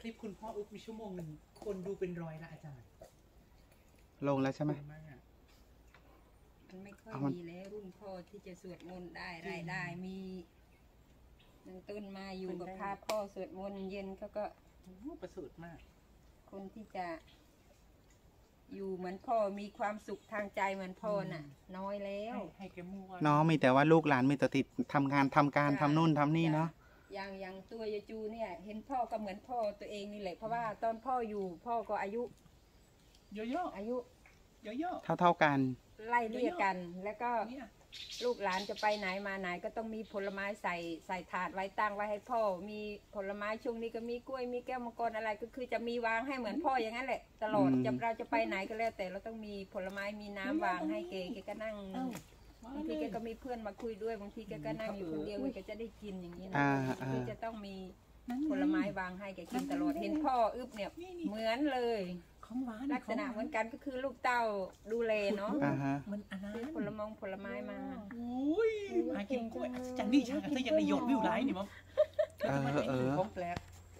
ลิปคุณพ่ออุ๊บมีชั่วโมงหนึ่งคนดูเป็นร้อยละอาจารย์ลงแล้วใช่ไหมมันไม่ค่อยมีแล้วรุ่นพ่อที่จะสวดมนต์ได้รายได้มีนั่งต้นมาอยู่กับพาพ่อสวดมนต์เย็นเขาก็ประเสริฐมากคนที่จะอยู่เหมือนพ่อมีความสุขทางใจเหมือนพ่อน่ะน้อยแล้วให้แกมั่วน้องมีแต่ว่าลูกหลานมีแต่ติดทำงานทำการทำนู่นทำนี่เนาะอย่างตัวยายจูเนี่ยเห็นพ่อก็เหมือนพ่อตัวเองนี่แหละเพราะว่าตอนพ่ออยู่พ่อก็อายุเยอะๆอายุเยอะๆเท่ากันไล่เลี่ยกันแล้วก็ลูกหลานจะไปไหนมาไหนก็ต้องมีผลไม้ใส่ถาดไว้ตั้งไว้ให้พ่อมีผลไม้ช่วงนี้ก็มีกล้วยมีแก้วมังกรอะไรก็คือจะมีวางให้เหมือนพ่ออย่างนั้นแหละตลอดเราจะไปไหนก็แล้วแต่เราต้องมีผลไม้มีน้ำวางให้แกก็นั่งบางทีแกก็มีเพื่อนมาคุยด้วยบางทีแกก็นั่งอยู่คนเดียวแกจะได้กินอย่างนี้นะคือจะต้องมีผลไม้วางให้แกกินตลอดเห็นพ่ออึบเนี่ยเหมือนเลยลักษณะเหมือนกันก็คือลูกเต้าดูแลเนาะมันอะไรผลไม้มาอุ้ยหากินกล้วยจันนี่ช่างถ้าอยากได้หยดวิวไรนี่มั้งของแปลก